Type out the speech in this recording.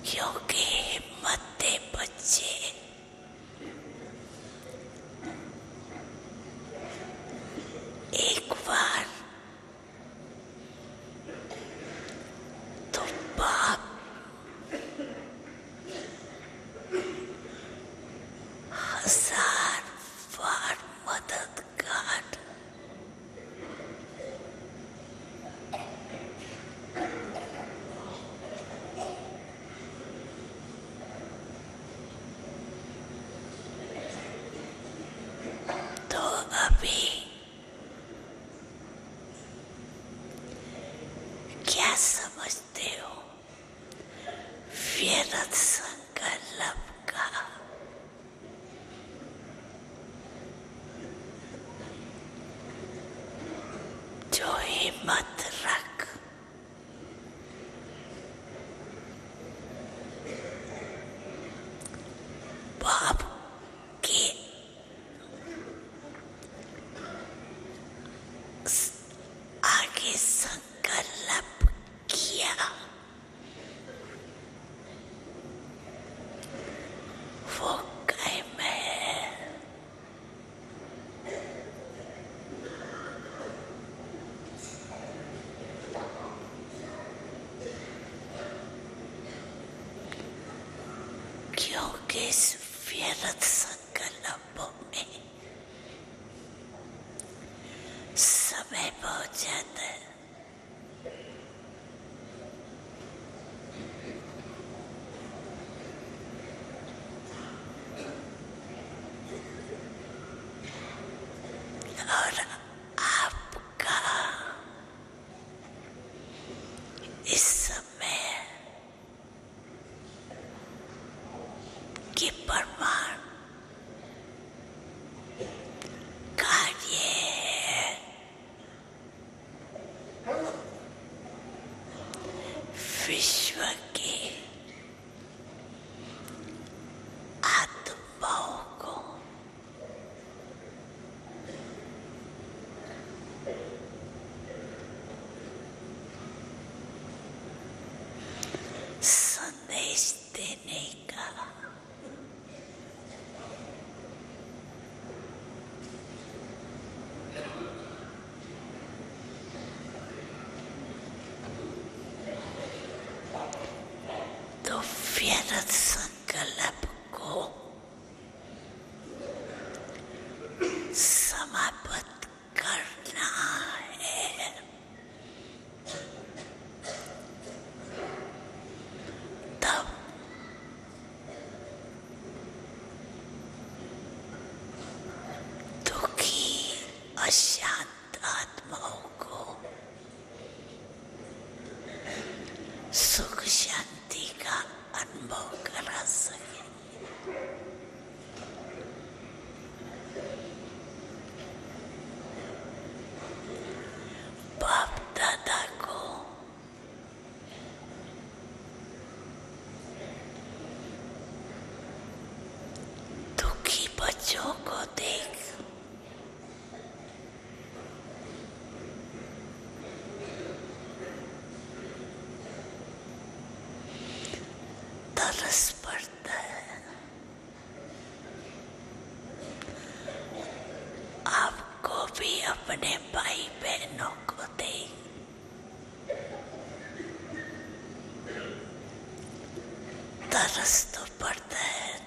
क्योंकि हिम्मत दे बच्चे, एक बार तो बाप हजार बार मददगार। तो अभी क्या समझते हो व्यर्थ संकल्प का? जो हिम्मत रख बाप के आगे संकल्प किया, वो कायम है। क्योंकि इस व्यर्थ संकल्पों में समय बहुत जाता है। और आपका इस समय के प्रमाण कार्य है। विश्व के आत्माओं को संदेश देने का तो व्यर्थ संकल्प को समाप्त करना है। तब दुखी अशांत आत्माओं को सुख शांति का अनुभव करा सके। बाप दादा को दुखी बच्चों को देख तरस पड़ता है। आपको भी अपने भाई बहनों को देख तरस तो पड़ता है।